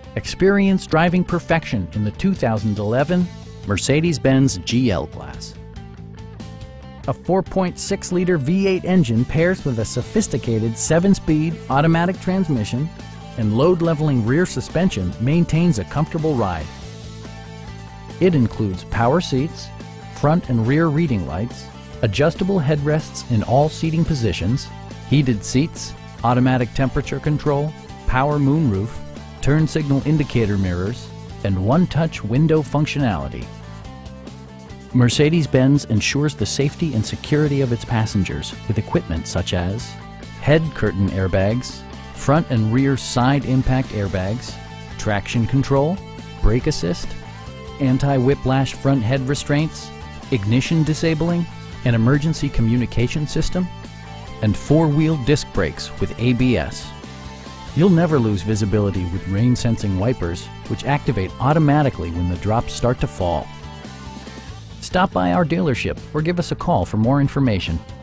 Experience driving perfection in the 2011 Mercedes-Benz GL Class. A 4.6-liter V8 engine pairs with a sophisticated 7-speed automatic transmission, and load-leveling rear suspension maintains a comfortable ride. It includes power seats, front and rear reading lights, adjustable headrests in all seating positions, heated seats, automatic temperature control, power moonroof, turn signal indicator mirrors, and one-touch window functionality. Mercedes-Benz ensures the safety and security of its passengers with equipment such as head curtain airbags, front and rear side impact airbags, traction control, brake assist, anti-whiplash front head restraints, ignition disabling, an emergency communication system, and four-wheel disc brakes with ABS. You'll never lose visibility with rain-sensing wipers, which activate automatically when the drops start to fall. Stop by our dealership or give us a call for more information.